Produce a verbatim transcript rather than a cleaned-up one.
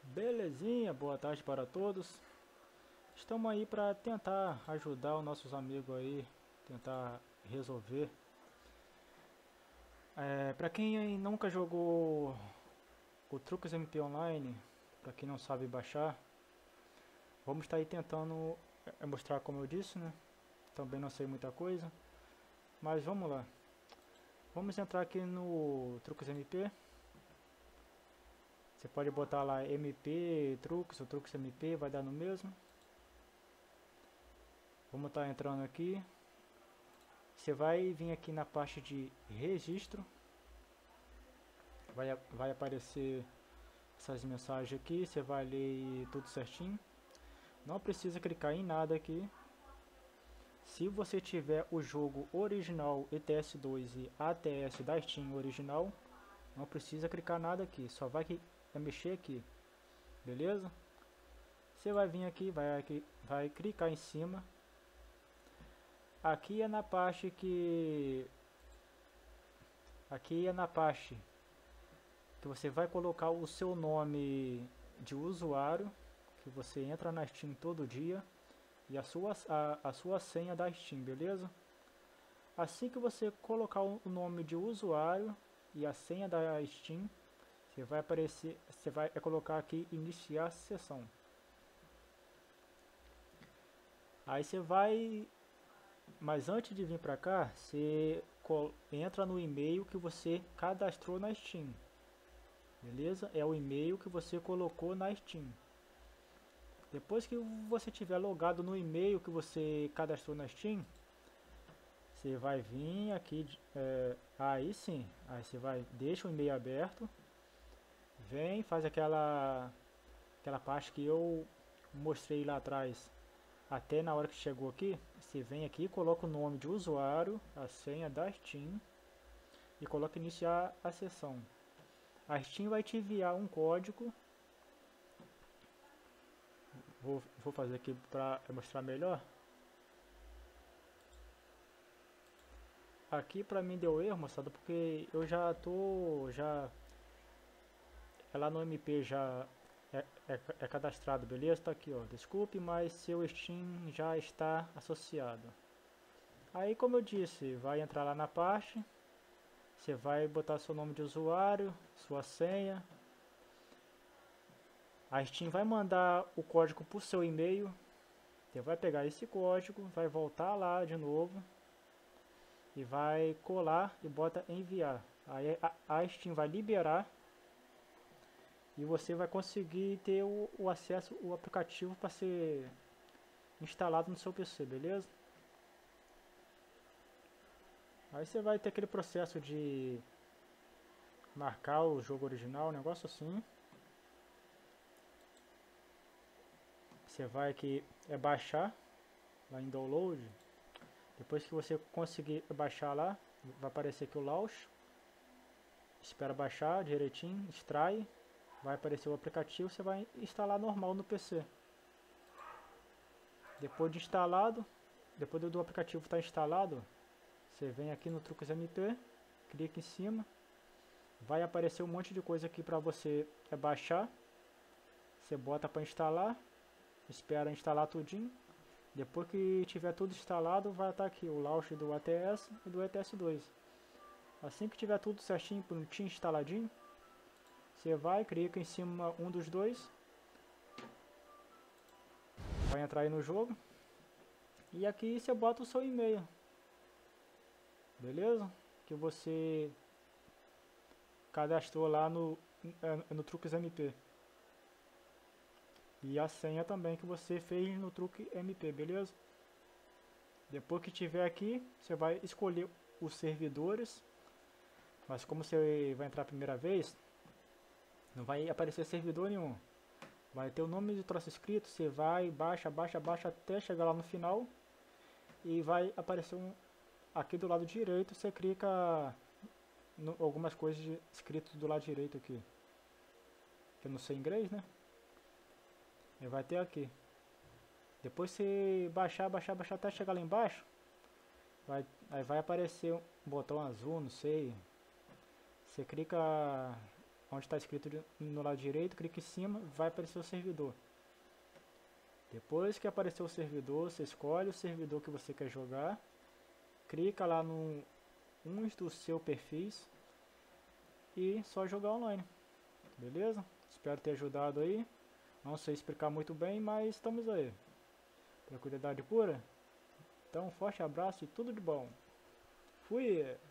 Belezinha, boa tarde para todos. Estamos aí para tentar ajudar os nossos amigos aí, tentar resolver. É, para quem nunca jogou o Truques M P Online, para quem não sabe baixar, vamos estar aí tentando é, mostrar como eu disse, né? Também não sei muita coisa, mas vamos lá. Vamos entrar aqui no Truques M P. Você pode botar lá M P Truques ou Truques M P, vai dar no mesmo. Vamos estar entrando aqui. Você vai vir aqui na parte de registro. Vai, vai aparecer essas mensagens aqui. Você vai ler tudo certinho. Não precisa clicar em nada aqui. Se você tiver o jogo original E T S dois e A T S da Steam original, não precisa clicar nada aqui. Só vai, que, vai mexer aqui. Beleza? Você vai vir aqui, vai, aqui, vai clicar em cima. Aqui é na parte que aqui é na parte que você vai colocar o seu nome de usuário, que você entra na Steam todo dia, e a sua a, a sua senha da Steam, beleza? Assim que você colocar o nome de usuário e a senha da Steam, você vai aparecer, você vai colocar aqui iniciar sessão. Aí você vai Mas antes de vir para cá, você entra no e-mail que você cadastrou na Steam. Beleza? É o e-mail que você colocou na Steam. Depois que você tiver logado no e-mail que você cadastrou na Steam, você vai vir aqui, é, aí sim, aí você vai, deixa o e-mail aberto, vem, faz aquela, aquela parte que eu mostrei lá atrás. Até na hora que chegou aqui, você vem aqui, coloca o nome de usuário, a senha da Steam e coloca iniciar a sessão. A Steam vai te enviar um código. Vou, vou fazer aqui para mostrar melhor. Aqui para mim deu erro, moçada, porque eu já tô, já é lá no M P já é, é, é cadastrado, beleza? Tá aqui, ó. Desculpe, mas seu Steam já está associado. Aí, como eu disse, vai entrar lá na parte, você vai botar seu nome de usuário, sua senha. A Steam vai mandar o código para o seu e-mail. Você vai pegar esse código, vai voltar lá de novo e vai colar e bota enviar. Aí a Steam vai liberar e você vai conseguir ter o, o acesso ao aplicativo para ser instalado no seu P C, beleza? Aí você vai ter aquele processo de marcar o jogo original, um negócio assim. Você vai aqui é baixar lá em download. Depois que você conseguir baixar lá, vai aparecer aqui o launch. Espera baixar direitinho, extrai, vai aparecer o aplicativo, você vai instalar normal no P C. Depois de instalado, depois do aplicativo estar instalado, você vem aqui no Truques M P, clica em cima, vai aparecer um monte de coisa aqui para você baixar. Você bota para instalar, espera instalar tudinho. Depois que tiver tudo instalado, vai estar aqui o launch do A T S e do E T S dois. Assim que tiver tudo certinho, prontinho, instaladinho, você vai, clica em cima um dos dois, vai entrar aí no jogo, e aqui você bota o seu e-mail, beleza? Que você cadastrou lá no, no Truques M P. E a senha também que você fez no Truque M P, beleza? Depois que tiver aqui, você vai escolher os servidores. Mas como você vai entrar a primeira vez, não vai aparecer servidor nenhum. Vai ter o nome do troço escrito, você vai, baixa, baixa, baixa até chegar lá no final. E vai aparecer um, aqui do lado direito, você clica em algumas coisas de, escrito do lado direito aqui. Que eu não sei inglês, né? E vai ter aqui. Depois você baixar, baixar, baixar até chegar lá embaixo, vai, aí vai aparecer um botão azul, não sei. Você clica onde está escrito no lado direito, clique em cima, vai aparecer o servidor. Depois que aparecer o servidor, você escolhe o servidor que você quer jogar, clica lá no um dos seus perfis e só jogar online. Beleza? Espero ter ajudado aí. Não sei explicar muito bem, mas estamos aí. Tranquilidade pura? Então, um forte abraço e tudo de bom. Fui!